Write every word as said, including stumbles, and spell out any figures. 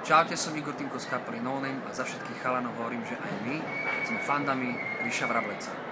Čaute, som Igor Týmko z kapely No Name a za všetkých chalanov hovorím, že aj my sme fandami Ríša Vrableca.